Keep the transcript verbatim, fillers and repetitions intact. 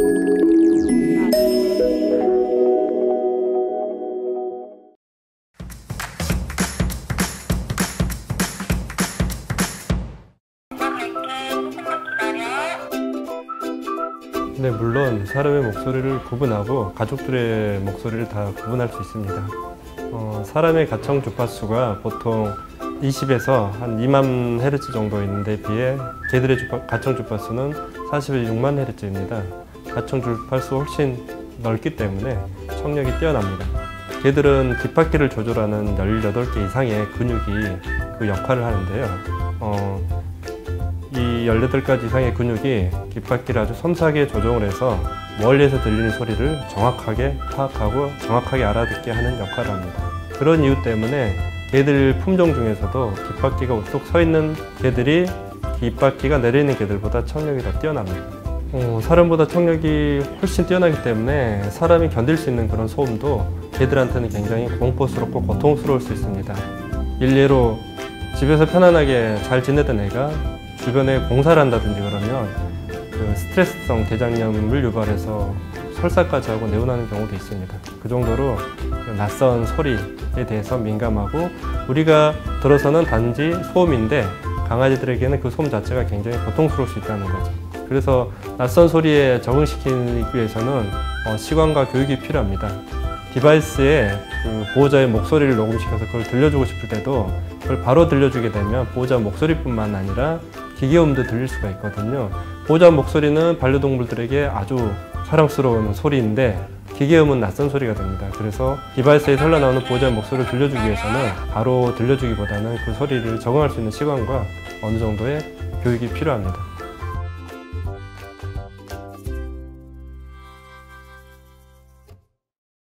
네, 물론 사람의 목소리를 구분하고 가족들의 목소리를 다 구분할 수 있습니다. 어, 사람의 가청 주파수가 보통 이십에서 한 이만 헤르츠 정도 있는데 비해 개들의 주파, 가청 주파수는 사십에서 육만 헤르츠입니다. 가청 주파수가 훨씬 넓기 때문에 청력이 뛰어납니다. 개들은 귓바퀴를 조절하는 열여덟 개 이상의 근육이 그 역할을 하는데요. 어, 이 열여덟 가지 이상의 근육이 귓바퀴를 아주 섬세하게 조정을 해서 멀리에서 들리는 소리를 정확하게 파악하고 정확하게 알아듣게 하는 역할을 합니다. 그런 이유 때문에 개들 품종 중에서도 귓바퀴가 우뚝 서 있는 개들이 귓바퀴가 내려있는 개들보다 청력이 더 뛰어납니다. 어, 사람보다 청력이 훨씬 뛰어나기 때문에 사람이 견딜 수 있는 그런 소음도 개들한테는 굉장히 공포스럽고 고통스러울 수 있습니다. 일례로 집에서 편안하게 잘 지내던 애가 주변에 공사를 한다든지 그러면 그 스트레스성 대장염을 유발해서 설사까지 하고 내원하는 경우도 있습니다. 그 정도로 낯선 소리에 대해서 민감하고 우리가 들어서는 단지 소음인데 강아지들에게는 그 소음 자체가 굉장히 고통스러울 수 있다는 거죠. 그래서 낯선 소리에 적응시키기 위해서는 어, 시간과 교육이 필요합니다. 디바이스에 그 보호자의 목소리를 녹음시켜서 그걸 들려주고 싶을 때도 그걸 바로 들려주게 되면 보호자 목소리뿐만 아니라 기계음도 들릴 수가 있거든요. 보호자 목소리는 반려동물들에게 아주 사랑스러운 소리인데 기계음은 낯선 소리가 됩니다. 그래서 디바이스에 흘러나오는 보호자 목소리를 들려주기 위해서는 바로 들려주기보다는 그 소리를 적응할 수 있는 시간과 어느 정도의 교육이 필요합니다.